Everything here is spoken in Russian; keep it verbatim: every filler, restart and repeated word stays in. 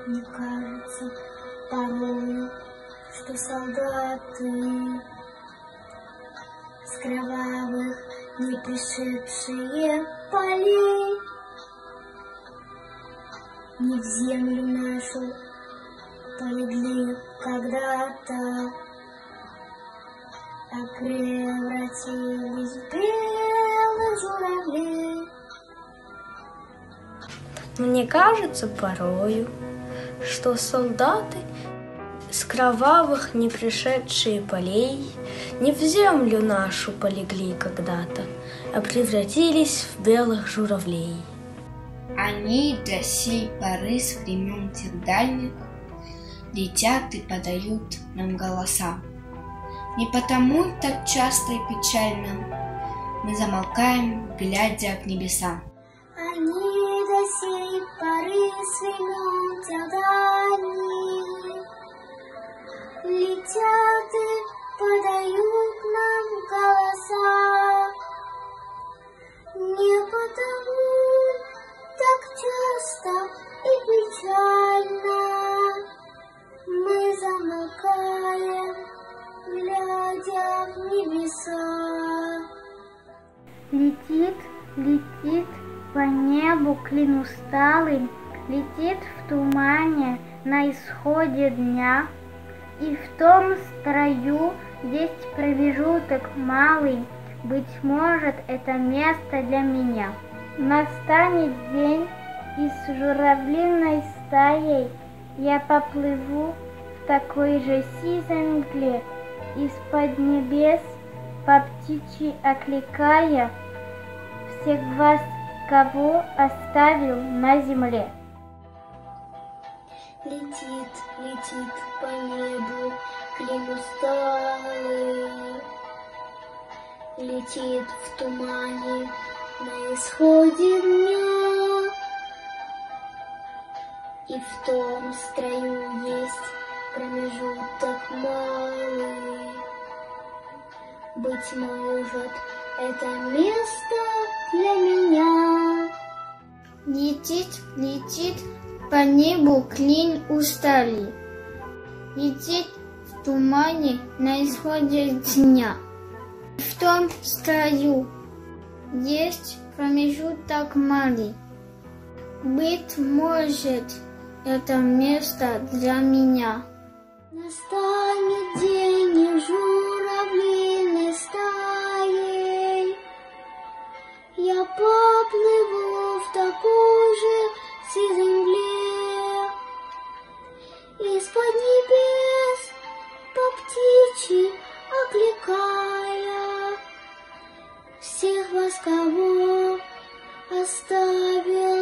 Мне кажется порою, что солдаты с кровавых не пришедшие полей не в землю нашу полегли когда-то, а превратились в белых журавлей. Мне кажется порою, что солдаты с кровавых не пришедшие полей не в землю нашу полегли когда-то, а превратились в белых журавлей. Они до сей поры с времен тех дальних летят и подают нам голоса. Не потому так часто и печально мы замолкаем, глядя в небеса. Они до сей поры с времен тех дальних летят и подают нам голоса. Не потому так часто и печально мы замолкаем, глядя в небеса. Летит, летит по небу клин усталый, летит в тумане на исходе дня, и в том строю есть промежуток малый, быть может, это место для меня. Настанет день, и с журавлиной стаей я поплыву в такой же сизой мгле, из-под небес по птичьи окликая всех вас, кого оставил на земле. Летит, летит по небу клин усталый, летит в тумане на исходе дня, и в том строю есть промежуток малый. Быть может, это место для меня. Летит, летит по небу клин усталый, летит в тумане на исходе дня. В том строю есть промежуток малый. Быть может, это место для меня. Настанет день, и журавлиной стаей я поплыву в такой же сизой мгле, из-под небес по птичьи окликая всех вас, кого оставил